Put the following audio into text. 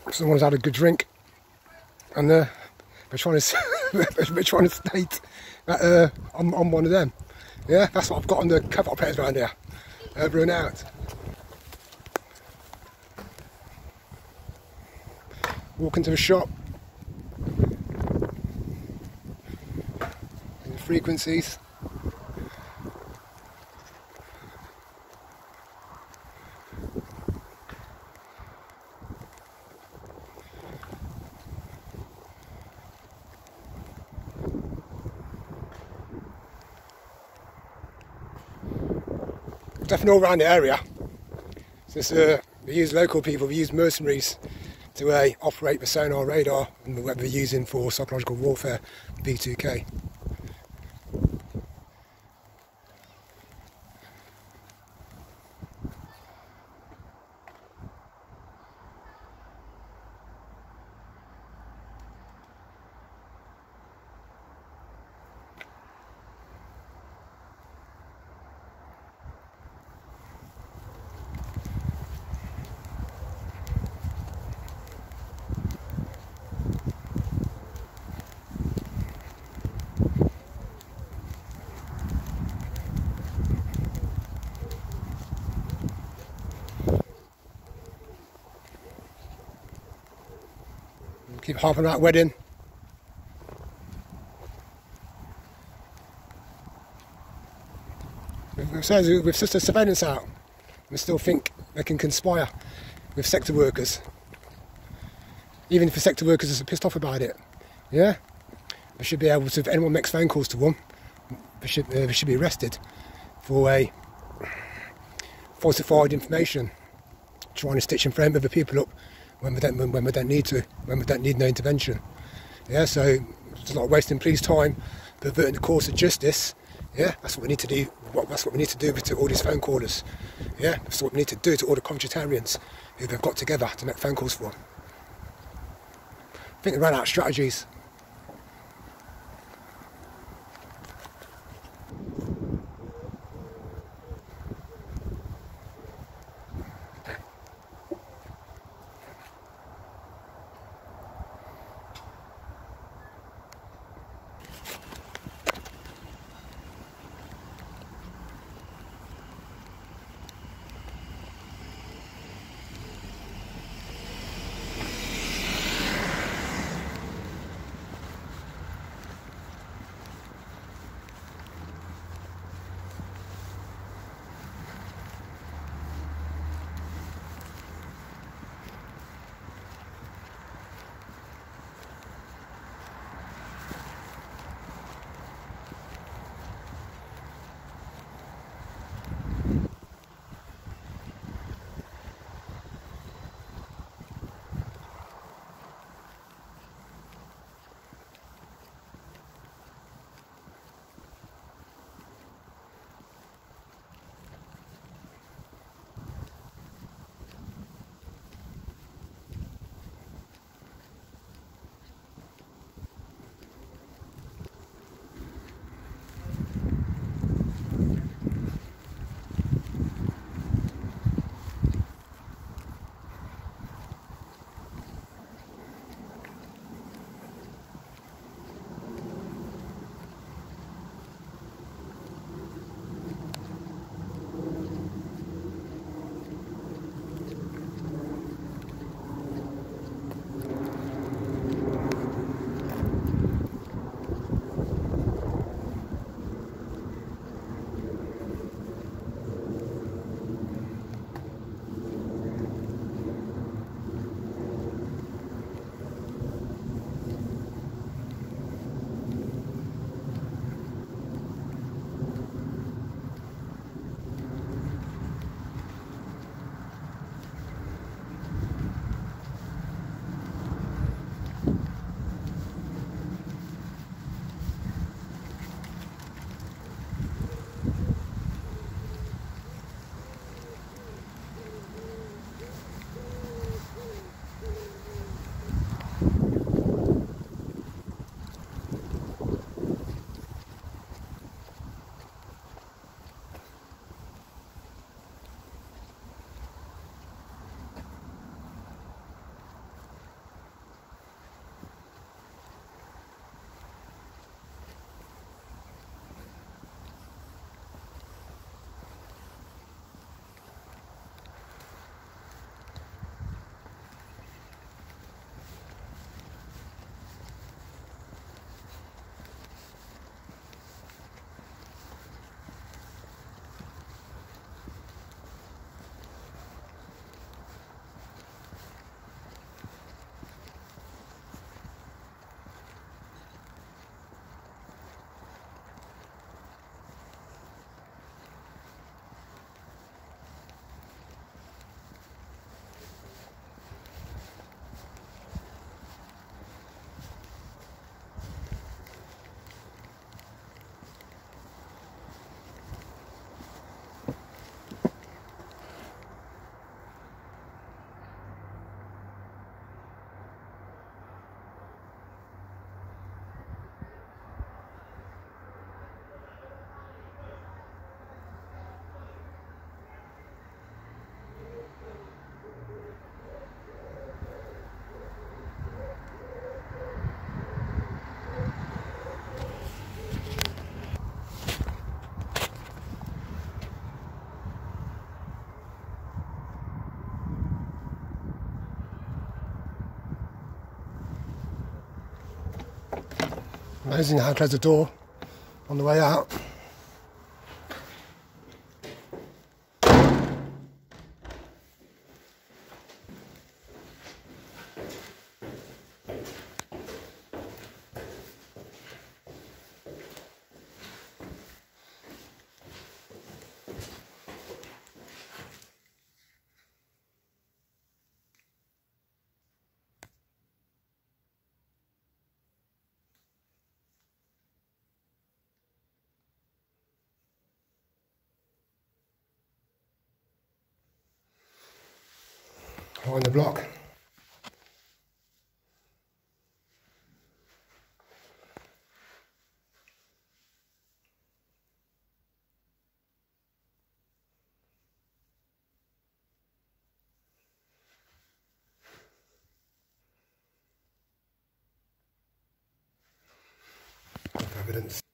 Someone's had a good drink, and they're trying to they're trying to state that I'm one of them. Yeah, that's what I've got on the cover page around here. Over and out. Walk into a shop. The frequencies. Definitely all around the area. Since we use local people, we use mercenaries to operate the sonar radar and what we're using for psychological warfare, B2K. Keep harping on that wedding. With sister surveillance out, we still think they can conspire with sector workers. Even if the sector workers are pissed off about it. Yeah? They should be able to, if anyone makes phone calls to them, they should be arrested for falsified information, trying to stitch and frame other people up when we don't need to, when we don't need no intervention. Yeah, so it's like wasting police time, perverting the course of justice. Yeah, that's what we need to do. That's what we need to do to all these phone callers. Yeah, that's what we need to do to all the contratarians who they've got together to make phone calls for. I think they ran out of strategies. Amazing how I closed the door on the way out. On the block. Evidence.